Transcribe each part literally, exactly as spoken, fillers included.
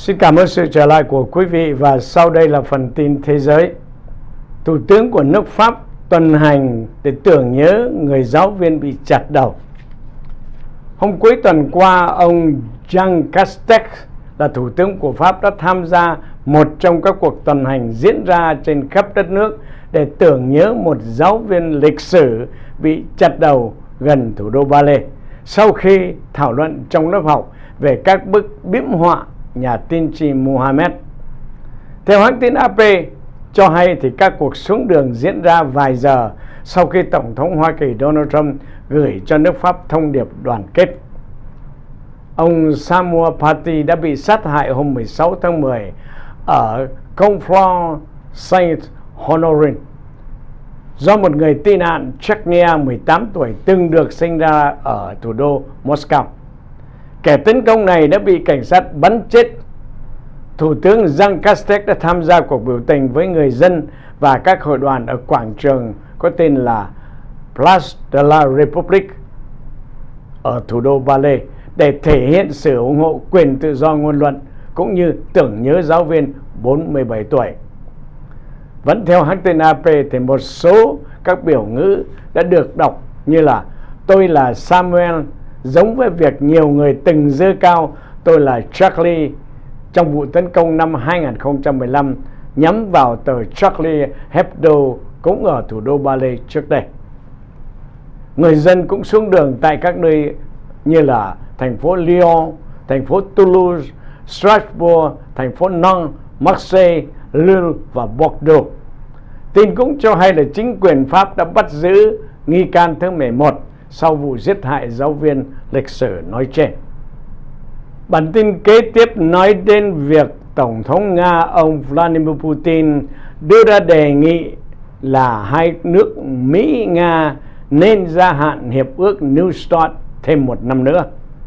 Xin cảm ơn sự trở lại của quý vị và sau đây là phần tin thế giới. Thủ tướng của nước Pháp tuần hành để tưởng nhớ người giáo viên bị chặt đầu. Hôm cuối tuần qua, ông Jean Castex là thủ tướng của Pháp đã tham gia một trong các cuộc tuần hành diễn ra trên khắp đất nước để tưởng nhớ một giáo viên lịch sử bị chặt đầu gần thủ đô Ba Lê sau khi thảo luận trong lớp học về các bức bím họa nhà tiên tri Muhammad. Theo hãng tin a pê cho hay thì các cuộc xuống đường diễn ra vài giờ sau khi Tổng thống Hoa Kỳ Donald Trump gửi cho nước Pháp thông điệp đoàn kết. Ông Samuel Paty đã bị sát hại hôm mười sáu tháng mười ở Conflans Saint-Honorin do một người tị nạn Chechnya mười tám tuổi từng được sinh ra ở thủ đô Moscow. Kẻ tấn công này đã bị cảnh sát bắn chết. Thủ tướng Jean Castex đã tham gia cuộc biểu tình với người dân và các hội đoàn ở quảng trường có tên là Place de la République ở thủ đô Ba Lê để thể hiện sự ủng hộ quyền tự do ngôn luận cũng như tưởng nhớ giáo viên bốn mươi bảy tuổi. Vẫn theo hãng tin a pê thì một số các biểu ngữ đã được đọc như là "Tôi là Samuel", giống với việc nhiều người từng giơ cao "Tôi là Charlie" trong vụ tấn công năm hai nghìn không trăm mười lăm nhắm vào tờ Charlie Hebdo cũng ở thủ đô Ba Lê trước đây. Người dân cũng xuống đường tại các nơi như là thành phố Lyon, thành phố Toulouse, Strasbourg, thành phố Nantes, Marseille, Lille và Bordeaux. Tin cũng cho hay là chính quyền Pháp đã bắt giữ nghi can thứ mười một sau vụ giết hại giáo viên lịch sử nói trên. Bản tin kế tiếp nói đến việc Tổng thống Nga ông Vladimir Putin đưa ra đề nghị là hai nước Mỹ-Nga nên gia hạn hiệp ước New START thêm một năm nữa.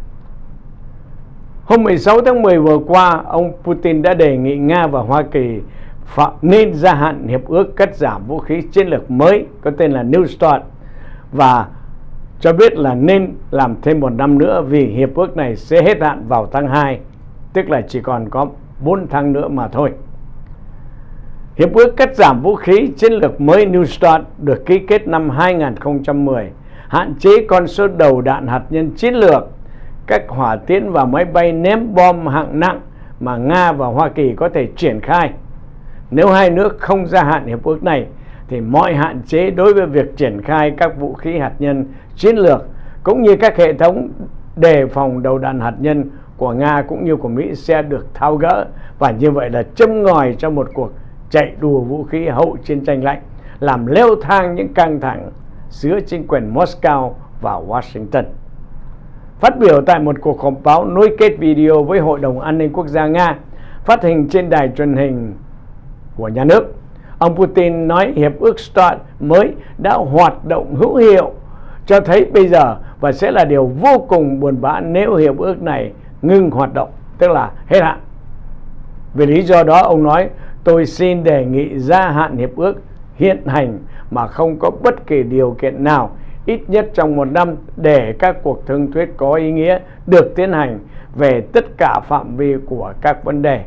Hôm mười sáu tháng mười vừa qua, ông Putin đã đề nghị Nga và Hoa Kỳ nên gia hạn hiệp ước cắt giảm vũ khí chiến lược mới có tên là New START và cho biết là nên làm thêm một năm nữa vì hiệp ước này sẽ hết hạn vào tháng hai, tức là chỉ còn có bốn tháng nữa mà thôi. Hiệp ước cắt giảm vũ khí chiến lược mới New START được ký kết năm hai nghìn không trăm mười, hạn chế con số đầu đạn hạt nhân chiến lược, các hỏa tiễn và máy bay ném bom hạng nặng mà Nga và Hoa Kỳ có thể triển khai. Nếu hai nước không gia hạn hiệp ước này, thì mọi hạn chế đối với việc triển khai các vũ khí hạt nhân chiến lược cũng như các hệ thống đề phòng đầu đạn hạt nhân của Nga cũng như của Mỹ sẽ được tháo gỡ, và như vậy là châm ngòi cho một cuộc chạy đua vũ khí hậu chiến tranh lạnh, làm leo thang những căng thẳng giữa chính quyền Moscow và Washington. Phát biểu tại một cuộc họp báo nối kết video với Hội đồng An ninh Quốc gia Nga phát hình trên đài truyền hình của nhà nước, ông Putin nói hiệp ước START mới đã hoạt động hữu hiệu, cho thấy bây giờ và sẽ là điều vô cùng buồn bã nếu hiệp ước này ngừng hoạt động, tức là hết hạn. Vì lý do đó, ông nói, tôi xin đề nghị gia hạn hiệp ước hiện hành mà không có bất kỳ điều kiện nào, ít nhất trong một năm, để các cuộc thương thuyết có ý nghĩa được tiến hành về tất cả phạm vi của các vấn đề.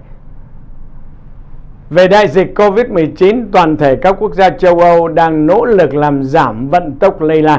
Về đại dịch Covid mười chín, toàn thể các quốc gia châu Âu đang nỗ lực làm giảm vận tốc lây lan.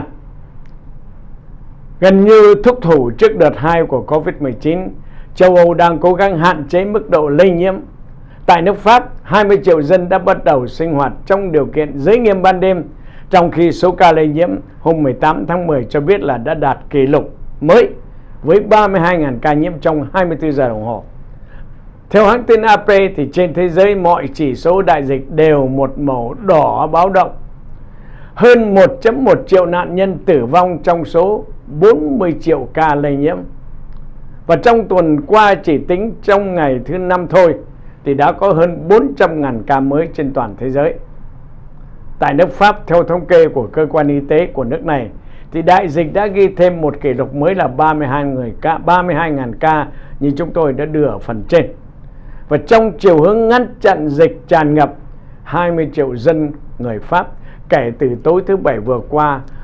Gần như thúc thủ trước đợt hai của Covid mười chín, châu Âu đang cố gắng hạn chế mức độ lây nhiễm. Tại nước Pháp, hai mươi triệu dân đã bắt đầu sinh hoạt trong điều kiện giới nghiêm ban đêm, trong khi số ca lây nhiễm hôm mười tám tháng mười cho biết là đã đạt kỷ lục mới với ba mươi hai nghìn ca nhiễm trong hai mươi tư giờ đồng hồ. Theo hãng tin a pê thì trên thế giới mọi chỉ số đại dịch đều một màu đỏ báo động. Hơn một phẩy một triệu nạn nhân tử vong trong số bốn mươi triệu ca lây nhiễm. Và trong tuần qua, chỉ tính trong ngày thứ năm thôi thì đã có hơn bốn trăm nghìn ca mới trên toàn thế giới. Tại nước Pháp, theo thống kê của cơ quan y tế của nước này, thì đại dịch đã ghi thêm một kỷ lục mới là ba mươi hai nghìn ca như chúng tôi đã đưa ở phần trên. Và trong chiều hướng ngăn chặn dịch tràn ngập, hai mươi triệu dân người Pháp kể từ tối thứ Bảy vừa qua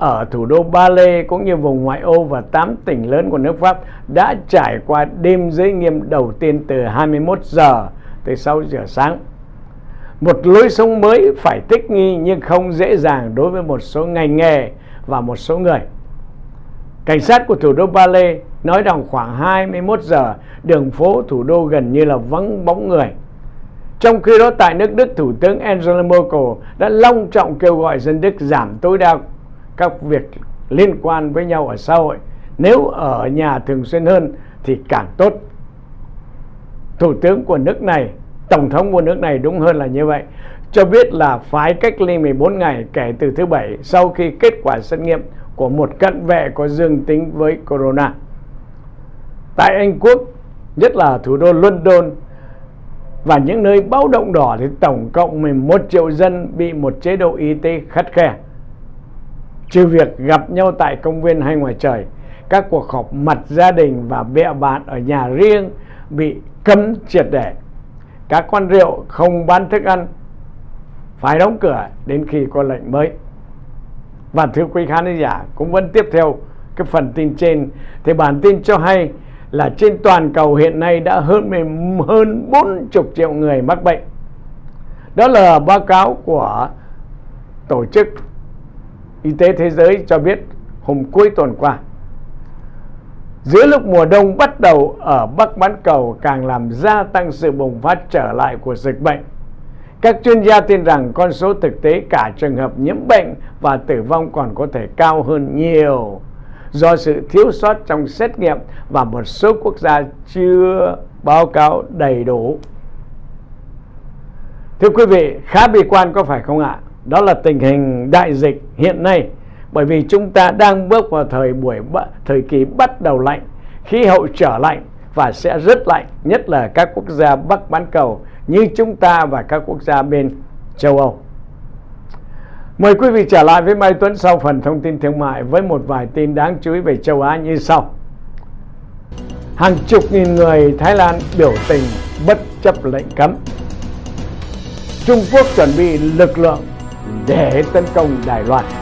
ở thủ đô Ba Lê cũng như vùng ngoại ô và tám tỉnh lớn của nước Pháp đã trải qua đêm giới nghiêm đầu tiên từ hai mươi mốt giờ tới sáu giờ sáng. Một lối sống mới phải thích nghi nhưng không dễ dàng đối với một số ngành nghề và một số người. Cảnh sát của thủ đô Ba Lê nói rằng khoảng hai mươi mốt giờ, đường phố thủ đô gần như là vắng bóng người. Trong khi đó tại nước Đức, Thủ tướng Angela Merkel đã long trọng kêu gọi dân Đức giảm tối đa các việc liên quan với nhau ở xã hội. Nếu ở nhà thường xuyên hơn thì càng tốt. Thủ tướng của nước này, Tổng thống của nước này đúng hơn là như vậy, cho biết là phải cách ly mười bốn ngày kể từ thứ Bảy sau khi kết quả xét nghiệm của một cận vệ có dương tính với corona. Tại Anh Quốc, nhất là thủ đô London và những nơi báo động đỏ thì tổng cộng mười một triệu dân bị một chế độ y tế khắt khe. Trừ việc gặp nhau tại công viên hay ngoài trời, các cuộc họp mặt gia đình và bè bạn ở nhà riêng bị cấm triệt để. Các quán rượu không bán thức ăn, phải đóng cửa đến khi có lệnh mới. Và thưa quý khán giả, cũng vẫn tiếp theo cái phần tin trên, thì bản tin cho hay là trên toàn cầu hiện nay đã hơn hơn bốn mươi triệu người mắc bệnh. Đó là báo cáo của Tổ chức Y tế Thế giới cho biết hôm cuối tuần qua. Giữa lúc mùa đông bắt đầu ở Bắc bán cầu càng làm gia tăng sự bùng phát trở lại của dịch bệnh, các chuyên gia tin rằng con số thực tế cả trường hợp nhiễm bệnh và tử vong còn có thể cao hơn nhiều do sự thiếu sót trong xét nghiệm và một số quốc gia chưa báo cáo đầy đủ. Thưa quý vị, khá bi quan có phải không ạ? Đó là tình hình đại dịch hiện nay, bởi vì chúng ta đang bước vào thời buổi thời kỳ bắt đầu lạnh, khí hậu trở lạnh và sẽ rất lạnh, nhất là các quốc gia Bắc bán cầu như chúng ta và các quốc gia bên châu Âu. Mời quý vị trở lại với Mai Tuấn sau phần thông tin thương mại với một vài tin đáng chú ý về châu Á như sau. Hàng chục nghìn người Thái Lan biểu tình bất chấp lệnh cấm. Trung Quốc chuẩn bị lực lượng để tấn công Đài Loan.